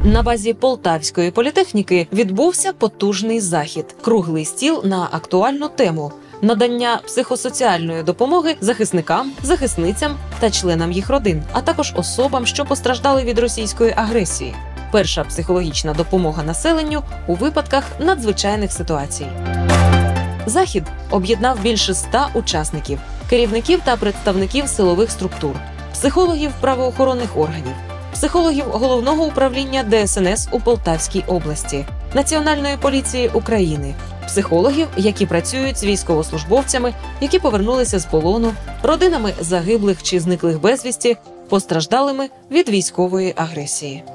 На базі Полтавської політехніки відбувся потужний захід – круглий стіл на актуальну тему – надання психосоціальної допомоги захисникам, захисницям та членам їх родин, а також особам, що постраждали від російської агресії. Перша психологічна допомога населенню у випадках надзвичайних ситуацій. Захід об'єднав більше 100 учасників, керівників та представників силових структур, психологів правоохоронних органів, психологів Головного управління ДСНС у Полтавській області, Національної поліції України, психологів, які працюють з військовослужбовцями, які повернулися з полону, родинами загиблих чи зниклих безвісті, постраждалими від військової агресії.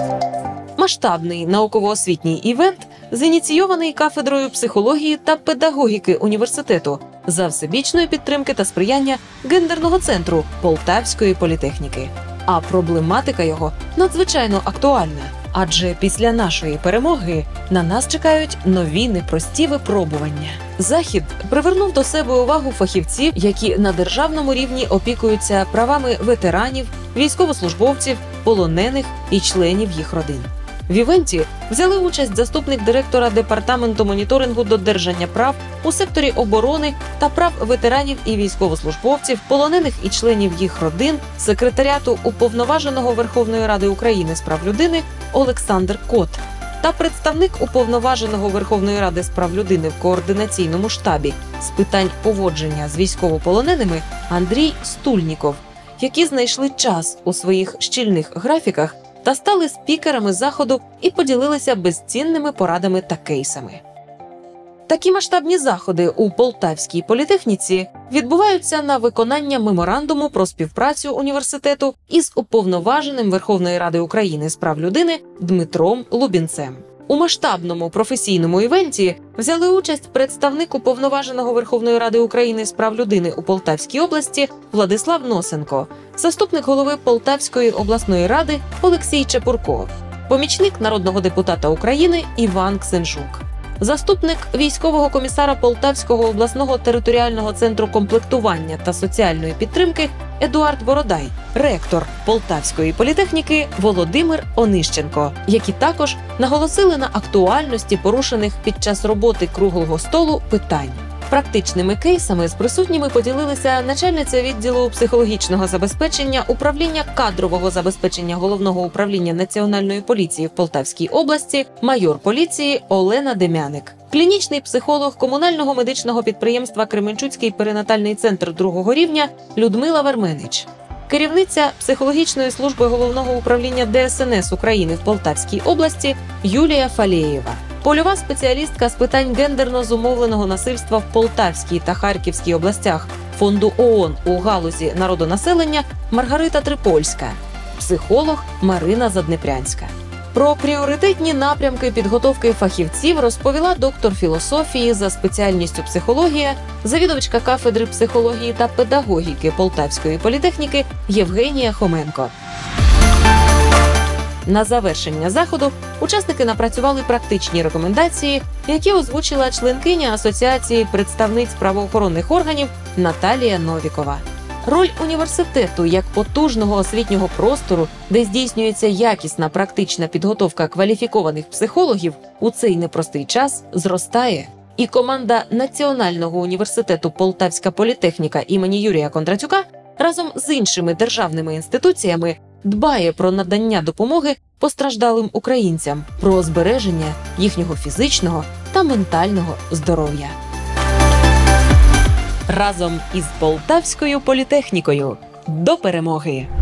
Масштабний науково-освітній івент зініційований кафедрою психології та педагогіки університету за всебічної підтримки та сприяння гендерного центру Полтавської політехніки. А проблематика його надзвичайно актуальна, адже після нашої перемоги на нас чекають нові непрості випробування. Захід привернув до себе увагу фахівців, які на державному рівні опікуються правами ветеранів, військовослужбовців, полонених і членів їх родин. В івенті взяли участь заступник директора Департаменту моніторингу додержання прав у секторі оборони та прав ветеранів і військовослужбовців, полонених і членів їх родин, секретаріату Уповноваженого Верховної Ради України з прав людини Олександр Кот та представник Уповноваженого Верховної Ради з прав людини в координаційному штабі з питань поводження з військовополоненими Андрій Стульніков, які знайшли час у своїх щільних графіках та стали спікерами заходу і поділилися безцінними порадами та кейсами. Такі масштабні заходи у Полтавській політехніці відбуваються на виконання меморандуму про співпрацю університету із Уповноваженим Верховної Ради України з прав людини Дмитром Лубінцем. У масштабному професійному івенті взяли участь представник Уповноваженого Верховної Ради України з прав людини у Полтавській області Владислав Носенко, заступник голови Полтавської обласної ради Олексій Чепурко, помічник народного депутата України Іван Ксенжук, заступник військового комісара Полтавського обласного територіального центру комплектування та соціальної підтримки Едуард Бородай, ректор Полтавської політехніки Володимир Онищенко, які також наголосили на актуальності порушених під час роботи круглого столу питань. Практичними кейсами з присутніми поділилися начальниця відділу психологічного забезпечення управління кадрового забезпечення Головного управління Національної поліції в Полтавській області, майор поліції Олена Дем'яник, клінічний психолог комунального медичного підприємства Кременчуцький перинатальний центр другого рівня Людмила Верменич, керівниця психологічної служби Головного управління ДСНС України в Полтавській області Юлія Фалєєва, польова спеціалістка з питань гендерно зумовленого насильства в Полтавській та Харківській областях Фонду ООН у галузі народонаселення Маргарита Трипольська, психолог Марина Заднепрянська. Про пріоритетні напрямки підготовки фахівців розповіла доктор філософії за спеціальністю психологія, завідувачка кафедри психології та педагогіки Полтавської політехніки Євгенія Хоменко. На завершення заходу учасники напрацювали практичні рекомендації, які озвучила членкиня Асоціації представниць правоохоронних органів Наталія Новікова. Роль університету як потужного освітнього простору, де здійснюється якісна практична підготовка кваліфікованих психологів, у цей непростий час зростає. І команда Національного університету Полтавська політехніка імені Юрія Кондратюка разом з іншими державними інституціями дбає про надання допомоги постраждалим українцям, про збереження їхнього фізичного та ментального здоров'я. Разом із Полтавською політехнікою до перемоги!